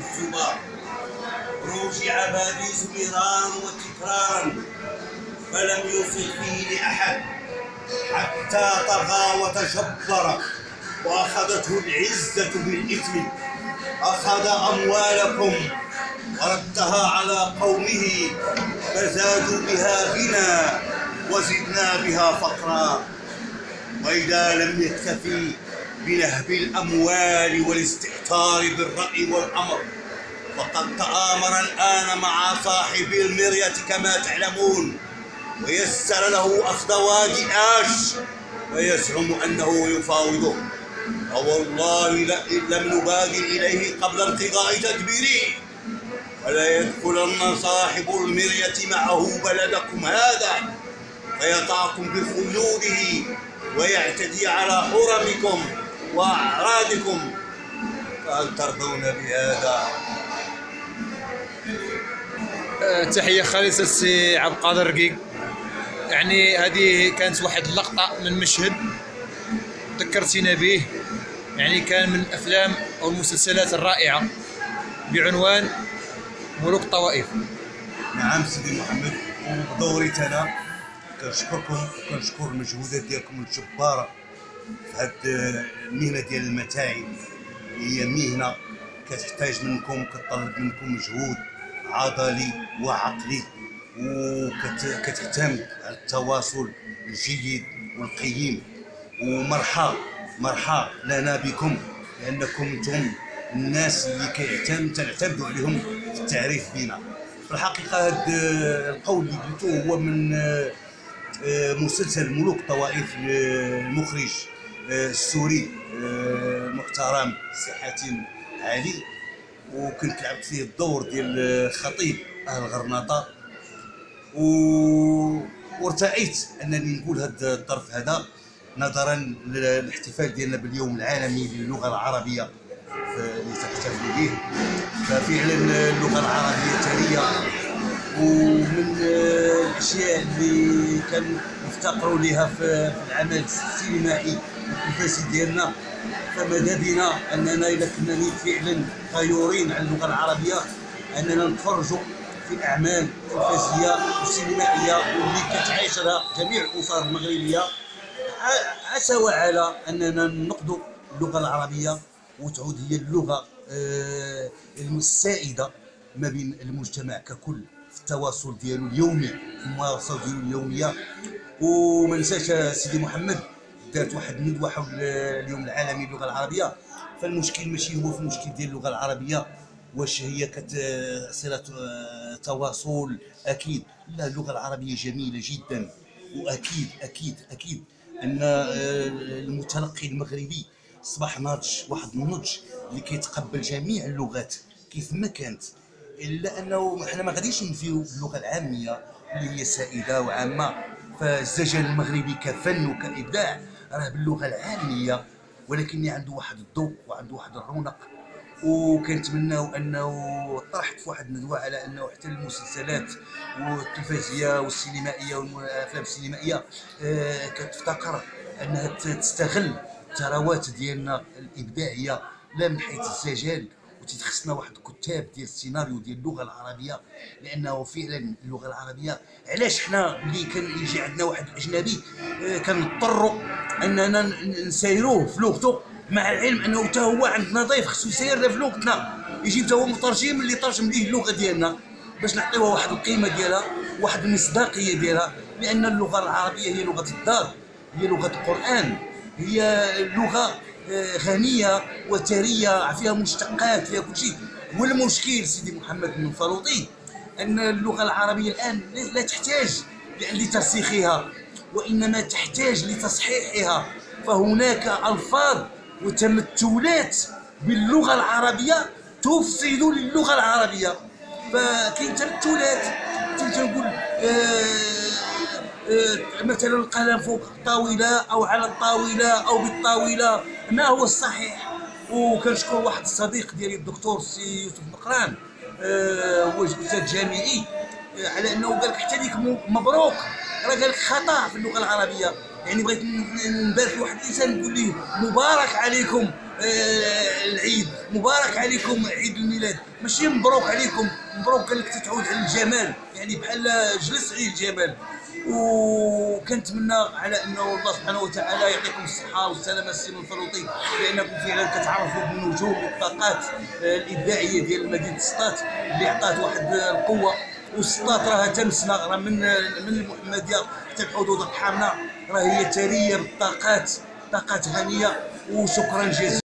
الزبار. روجع باديس مرارا وتكرارا فلم يوصل فيه لأحد حتى طغى وتجبر وأخذته العزة بالإثم. أخذ أموالكم وردها على قومه فزادوا بها غنى وزدنا بها فقرا. وإذا لم يكتفي بنهب الأموال والاستهتار بالرأي والأمر فقد تآمر الآن مع صاحب المرية كما تعلمون ويسر له أخذ وادي آش ويزعم أنه يفاوضه. فوالله لئن لم نبادر إليه قبل انقضاء تدبيره فلا يدخلن صاحب المرية معه بلدكم هذا فيطعكم بخلوده ويعتدي على حرمكم وأعراضكم. فهل ترضون بهذا؟ تحية خالصة السي عبد القادر رقيق. يعني هذه كانت واحد اللقطة من مشهد ذكرتينا به، يعني كان من الأفلام أو المسلسلات الرائعة بعنوان ملوك الطوائف. نعم سيدي محمد، بدوري أنا كنشكركم وكنشكر المجهودات ديالكم الجبارة في هاد المهنة ديال المتاعب. هي مهنة كتحتاج منكم، كتطلب منكم مجهود عضلي وعقلي، وكتعتمد على التواصل الجيد والقيم. ومرحى لنا بكم لأنكم انتم الناس اللي تعتمدوا عليهم في التعريف بنا. في الحقيقة هذا القول اللي قلتوه هو من مسلسل ملوك الطوائف المخرج السوري المحترم سي حاتم علي، وكنت لعبت فيه الدور ديال خطيب اهل غرناطه. وارتأيت انني نقول هذا الطرف هذا نظرا للاحتفال ديالنا باليوم العالمي للغه العربيه اللي تحتفل به. ففعلا اللغه العربيه ثريه، ومن الاشياء اللي كنفتقروا لها في العمل السينمائي والتلفزيوني ديالنا. فماذا بنا اننا اذا كنا فعلا غيورين على اللغه العربيه اننا نتفرجوا في اعمال تلفزيونيه وسينمائيه واللي كتعيشها جميع الاسر المغربيه، عسى وعلى اننا ننقذوا اللغه العربيه وتعود هي اللغه السائده ما بين المجتمع ككل في التواصل ديالو اليومي، في الممارسه ديالو اليوميه. وما ننساش سيدي محمد دارت واحد الندوه حول اليوم العالمي للغه العربيه. فالمشكل ماشي هو في المشكل ديال اللغه العربيه واش هي صله تواصل، اكيد لا، اللغه العربيه جميله جدا، واكيد اكيد اكيد ان المتلقي المغربي اصبح ناضج، واحد النضج اللي كيتقبل جميع اللغات كيف ما كانت. الا انه حنا ما غاديش ننفيو اللغه العاميه اللي هي سائده وعامه. فالزجل المغربي كفن وكابداع راه باللغه العاميه، ولكن عنده واحد الذوق وعنده واحد الرونق. وكنتمناو انه طرحت في واحد الندوه على انه حتى المسلسلات والتلفزيونيه والسينمائيه والافلام السينمائيه كتفتقر انها تستغل الثروات ديالنا الابداعيه لا من حيث الزجل، وتتخصنا واحد الكتاب ديال السيناريو ديال اللغه العربيه. لانه فعلا اللغه العربيه علاش حنا اللي كان يجي عندنا واحد اجنبي كنضطروا اننا نسايروه في لغته، مع العلم انه حتى هو عندنا ضيف خصو يسير في لغتنا، يجي حتى هو مترجم اللي ترجم ليه اللغه ديالنا باش نعطيوها واحد القيمه ديالها، واحد المصداقيه ديالها. لان اللغه العربيه هي لغه الدار، هي لغه القران، هي لغه غنيه وثريه فيها مشتقات فيها كل شيء. والمشكل سيدي محمد بن فلوطي ان اللغه العربيه الان لا تحتاج لترسيخها وانما تحتاج لتصحيحها. فهناك الفاظ وتمثلات باللغه العربيه تفسد للغه العربيه. فكاين تمثلات تنقول مثلا القلم فوق الطاوله او على الطاوله او بالطاوله، ما هو الصحيح. وكنشكر واحد الصديق ديالي الدكتور سي يوسف مقران، هو استاذ جامعي، على انه قال لك حتى ليك مبروك، راه قال لك خطا في اللغه العربيه. يعني بغيت نبارك لواحد الانسان نقول ليه مبارك عليكم العيد، مبارك عليكم عيد الميلاد، ماشي مبروك عليكم، مبروك انك تتعود على الجمال، يعني بحال جلس عليه الجمال. وكنتمنى على انه الله سبحانه وتعالى يعطيكم الصحه والسلامه السي الفروطي، لانكم فعلا كتعرفوا بالنجوم والطاقات الابداعيه ديال مدينه السطات اللي عطات واحد القوه. والسطات راها تمسنا، راه من المحمديه حتى الحدود الحامه راه هي ثريه بالطاقات، طاقات غنيه. وشكرا جزيلا.